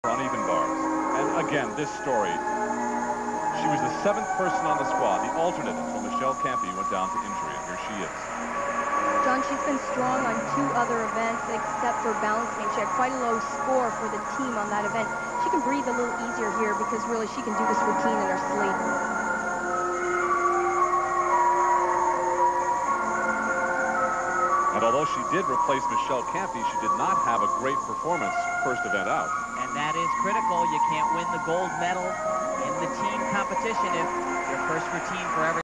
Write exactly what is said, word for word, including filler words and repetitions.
uneven bars. And again, this story, she was the seventh person on the squad, the alternate until Michelle Campy went down to injury, and here she is. John, she's been strong on two other events except for balancing. She had quite a low score for the team on that event. She can breathe a little easier here because really she can do this routine in her sleep. And although she did replace Michelle Campy, she did not have a great performance first event out. And that is critical. You can't win the gold medal in the team competition if you're first routine for every